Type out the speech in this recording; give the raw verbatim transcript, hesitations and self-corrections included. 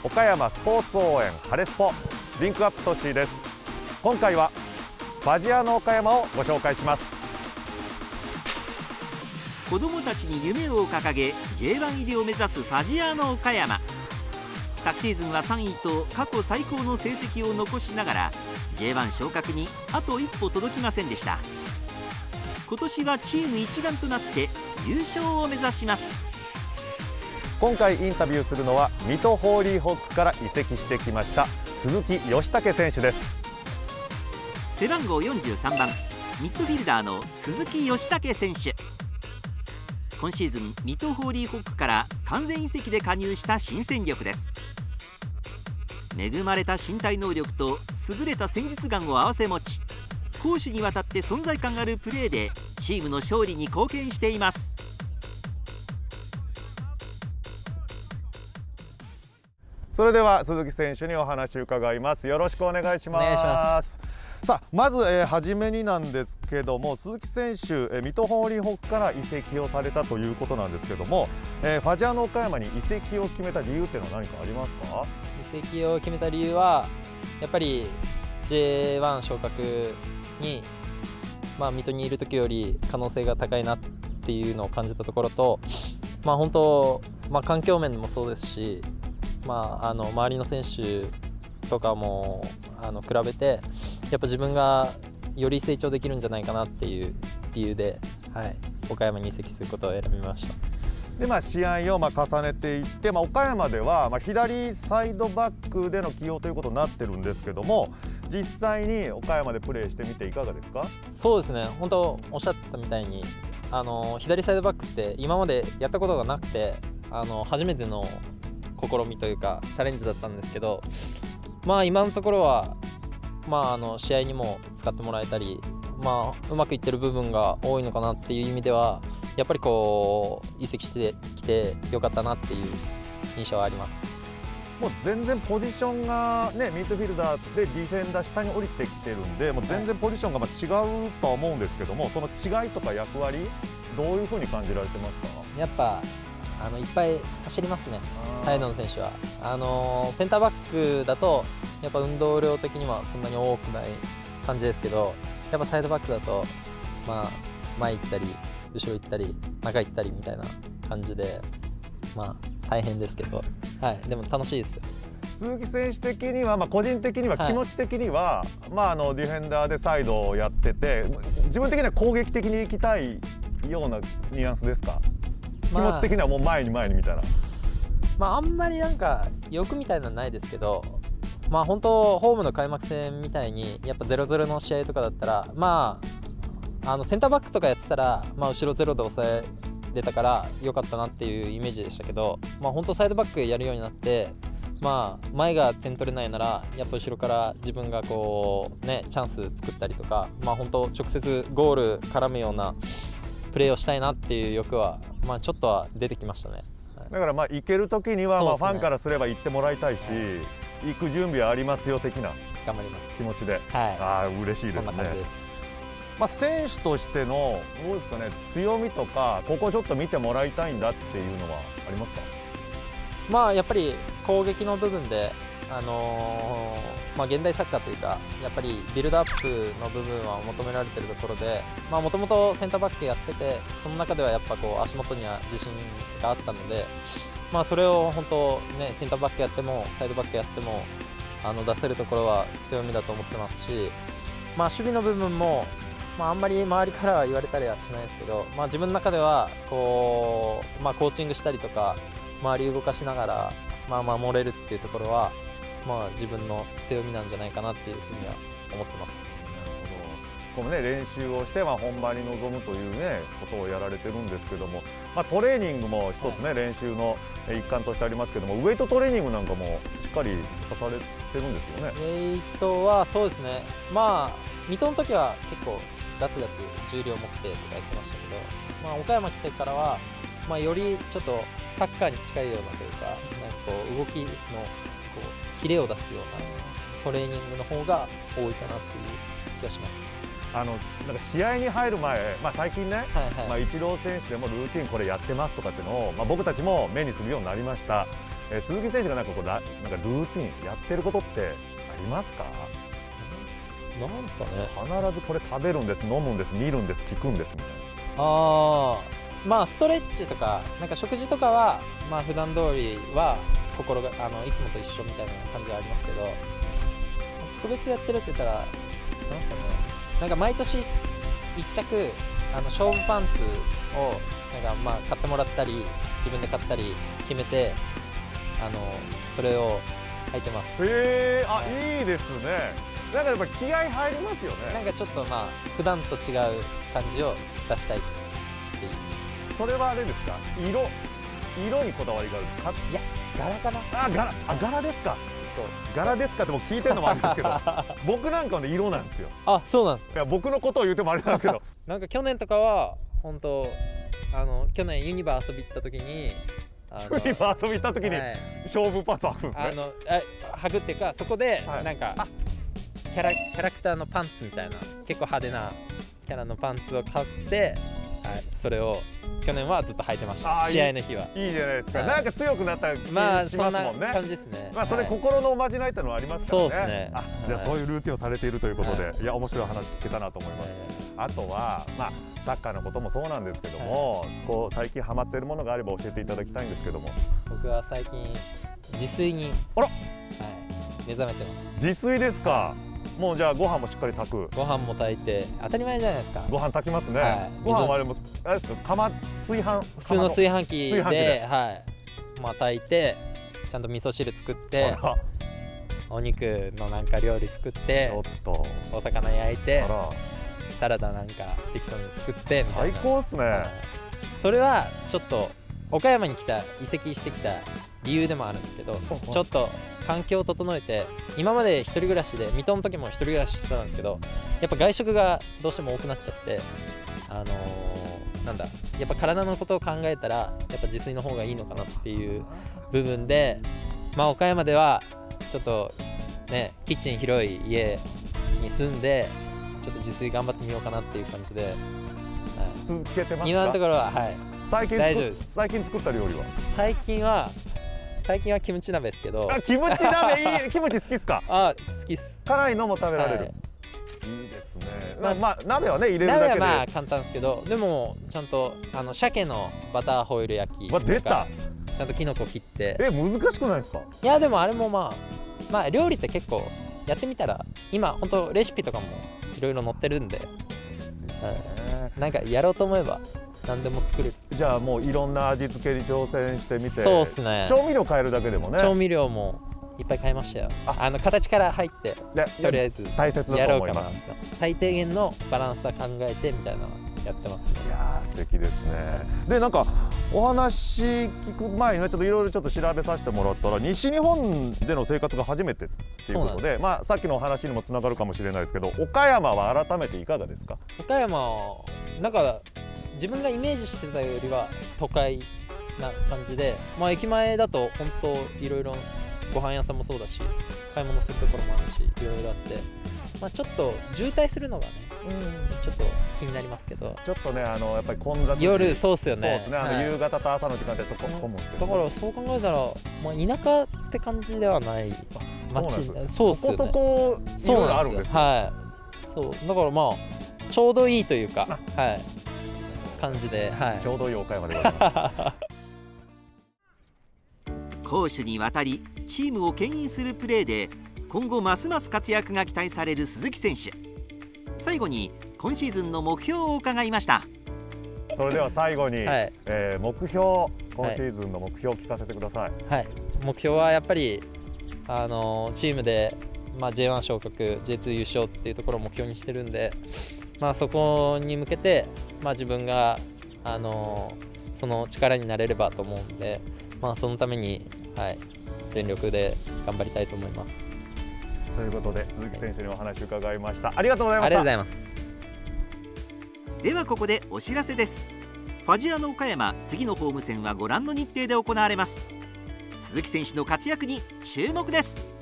岡山スポーツ応援晴れスポリンクアップ都市です。今回はファジアーノ岡山をご紹介します。 子どもたちに夢を掲げ ジェイワン 入りを目指すファジアーノ岡山。昨シーズンはさんいと過去最高の成績を残しながら ジェイワン 昇格にあと一歩届きませんでした。今年はチーム一丸となって優勝を目指します。 今回インタビューするのは水戸ホーリーホックから移籍してきました鈴木義武選手です。 背番号よんじゅうさんばんミッドフィルダーの鈴木義武選手。今シーズン水戸ホーリーホックから完全移籍で加入した新戦力です。恵まれた身体能力と優れた戦術眼を併せ持ち、攻守にわたって存在感あるプレーでチームの勝利に貢献しています。 それでは鈴木選手にお話を伺います。よろしくお願いします。 お願いします。 さあまず、えー、初めになんですけども、鈴木選手、えー、水戸ホーリーホックから移籍をされたということなんですけども、えー、ファジアーノ岡山に移籍を決めた理由っていうのは何かありますか？ 移籍を決めた理由はやっぱり ジェイワン 昇格に、まあ、水戸にいる時より可能性が高いなっていうのを感じたところと、まあ、本当、まあ、環境面でもそうですし、まあ、あの周りの選手とかもあの比べてやっぱ自分がより成長できるんじゃないかなっていう理由で、はい、岡山に移籍することを選びました。 で、まあ、試合をまあ重ねていって、まあ、岡山ではまあ左サイドバックでの起用ということになってるんですけども、実際に岡山でプレーしてみていかがですか？ そうですね、本当おっしゃってたみたいにあの左サイドバックって今までやったことがなくて、あの初めての試みというかチャレンジだったんですけど、まあ今のところは、まあ、あの試合にも使ってもらえたり、まあ、うまくいってる部分が多いのかなっていう意味ではやっぱりこう移籍してきてよかったなっていう印象はあります。 もう全然ポジションが、ね、ミッドフィルダーでディフェンダー下に降りてきてるんで、もう全然ポジションがまあ違うとは思うんですけども、その違いとか役割どういうふうに感じられてますか？ やっぱあのいっぱい走りますね、サイドの選手は。あのセンターバックだとやっぱ運動量的にはそんなに多くない感じですけど、やっぱサイドバックだと、まあ、前行ったり後ろ行ったり中行ったりみたいな感じで、まあ大変ですけど、はい、でも楽しいですよ。 鈴木選手的には、まあ、個人的には、気持ち的には、はい、まあ、あのディフェンダーでサイドをやってて、自分的には攻撃的にいきたいようなニュアンスですか？気持ち的にはもう前に前にみたいな。 まああんまりなんか欲みたいなのはないですけど、まあ本当ホームの開幕戦みたいにやっぱ ゼロゼロ の試合とかだったら、まああのセンターバックとかやってたら、まあ、後ろゼロで抑えれたから良かったなっていうイメージでしたけど、まあ本当サイドバックやるようになって、まあ前が点取れないならやっぱ後ろから自分がこうねチャンス作ったりとか、まあ本当直接ゴール絡むようなプレーをしたいなっていう欲は、まあ、ちょっとは出てきましたね。 だからまあ行ける時には、まあファンからすれば行ってもらいたいし、行く準備はありますよ的な頑張ります気持ちで、はい、 ああ嬉しいですね。 そんな感じです。 まあ選手としてのどうですかね、強みとかここちょっと見てもらいたいんだっていうのはありますか？ まあやっぱり攻撃の部分で、あのー、まあ現代サッカーというかやっぱりビルドアップの部分は求められているところで、まあもともとセンターバックやってて、その中ではやっぱこう足元には自信があったので、まあそれを本当ねセンターバックやってもサイドバックやってもあの出せるところは強みだと思ってますし、まあ守備の部分も、まあ、あんまり周りからは言われたりはしないですけど、まあ自分の中ではこう、まあ、コーチングしたりとか周り動かしながら、まあ、守れるっていうところは、まあ、自分の強みなんじゃないかなっていうふうには思ってます。 このね、練習をして、まあ、本番に臨むというねことをやられてるんですけども、まあ、トレーニングも一つね、はい、練習の一環としてありますけども、ウエイトトレーニングなんかもしっかりされてるんですよね。 ウェイトはそうですね、まあ水戸の時は結構ガツガツ重量持ってとかやってましたけど、まあ、岡山来てからは、まあ、よりちょっとサッカーに近いようなというか、なんかこう動きのこうキレを出すようなトレーニングの方が多いかなっていう気がします。 あのなんか試合に入る前、まあ、最近ね、はいはい、まあイチロー選手でもルーティンこれやってますとかっていうのを、まあ、僕たちも目にするようになりました。 えー、鈴木選手がなんかこうラなんかルーティンやってることってありますか？ なんですかね。 必ずこれ食べるんです、飲むんです、見るんです、聞くんですみたいな。 ああ、まあストレッチとかなんか食事とかはまあ普段通りは心があのいつもと一緒みたいな感じはありますけど、特別やってるって言ったらなんですかね。なんか毎年一着あの勝負パンツをなんかまあ買ってもらったり自分で買ったり決めてあのそれを履いてます。 へえ、あ、 はいいいですね。なんかやっぱ気合入りますよね。 なんかちょっとまあ普段と違う感じを出したいっていう。 それはあれですか？色色にこだわりがあるか？ いや柄かな。 あ、柄、あ、柄ですか。柄ですかってもう聞いてるのもあるんですけど僕なんかはね色なんですよ。 あ、そうなんです。 いや僕のことを言うてもあれなんですけどなんか去年とかは本当あの去年ユニバー遊び行った時にあのユニバー遊び行った時にはい勝負パンツ履くんですね。 あのあ履くっていうかそこではいなんか、キャラキャラクターのパンツみたいな結構派手なキャラのパンツを買って、はい、それを去年はずっと履いてましたあー試合の日は。 いいじゃないですか、 はいなんか強くなった気しまあますもそんなんね。 感じですね。 まあそれはい心のおまじないってのはありますからね。 そうですねあ、じゃあはいそういうルーティンをされているということで、、 はいや面白い話聞けたなと思います。あとはまあサッカーのこともそうなんですけども、こう最近ハマっているものがあれば教えていただきたいんですけども。 僕は最近自炊にあら、 はい、目覚めてます。 自炊ですか。もうじゃあご飯もしっかり炊く。 ご飯も炊いて当たり前じゃないですか。 ご飯炊きますね。 はいご飯はあれもあれですか、釜炊飯普通の炊飯器で炊飯器ではい、まあ炊いてちゃんと味噌汁作ってあらお肉のなんか料理作ってちょっとお魚焼いてあらサラダなんか適当に作ってみたい最な。 高っすね。 はいそれはちょっと岡山に来た移籍してきた理由でもあるんですけど、 おちょっと環境を整えて今まで一人暮らしで水戸の時も一人暮らししてたんですけど、やっぱ外食がどうしても多くなっちゃってあのー、なんだやっぱ体のことを考えたらやっぱ自炊の方がいいのかなっていう部分で、まあ岡山ではちょっとねキッチン広い家に住んでちょっと自炊頑張ってみようかなっていう感じで、はい、 続けてますか。 今のところははい最近作っ大丈夫です最近作った料理は。 最近は最近はキムチ鍋ですけど、 あ、キムチ鍋いい。キムチ好きっすか。 あ好きっす。 辛いのも食べられる。 はいいいですね。 まあまあ、まあ、鍋はね入れるだ鍋はけで。 まあ簡単ですけど、でもちゃんとあの鮭のバターホイル焼きわ出たとか。ちゃんとキノコ切ってえ、難しくないですか。 いやでもあれもまあまあ料理って結構やってみたら今本当レシピとかもいろいろ載ってるんで、はい、なんかやろうと思えば何でも作れる。 じゃあもういろんな味付けに挑戦してみて。 そうっすね。 調味料変えるだけでもね。 調味料もいっぱい買いましたよ。 ああの形から入ってでとりあえず大切だやろうかなと思います。 最低限のバランスは考えてみたいなのやってますね。 いやー素敵ですね。でなんかお話聞く前にねちょっといろいろちょっと調べさせてもらったら西日本での生活が初めてっていうことで、まあさっきのお話にもつながるかもしれないですけど、岡山は改めていかがですか。 岡山なんか自分がイメージしてたよりは都会な感じで、まあ駅前だと本当いろいろご飯屋さんもそうだし買い物するところもあるしいろいろあって、まあ、ちょっと渋滞するのがね、うん、ちょっと気になりますけど、 ちょっとねあのやっぱり混雑時夜そうっすよね。 そうですね、あのはい夕方と朝の時間帯とこ混むんですけど、 だからそう考えたら、まあ、田舎って感じではない街。 そうなんですそうっすよね。 そこそこいろいろあるんですよ。 はいそうだからまあちょうどいいというか、はい感じで、はい、 ちょうどいい岡山でございます攻守にわたりチームを牽引するプレーで今後ますます活躍が期待される鈴木選手。最後に今シーズンの目標を伺いました。 それでは最後に、 はいえー目標今シーズンの目標を聞かせてください。 はい、目標はやっぱり、あのーチームで、まあ、ジェイワン 昇格 ジェイツー 優勝っていうところを目標にしてるんで、まあ、そこに向けて、まあ、自分が、あのーその力になれればと思うんで、まあ、そのために、はい、全力で頑張りたいと思います。 ということで鈴木選手にお話を伺いました。ありがとうございまありした。 がとうございます。 ではここでお知らせです。ファジアノ岡山次のホーム戦はご覧の日程で行われます。鈴木選手の活躍に注目です。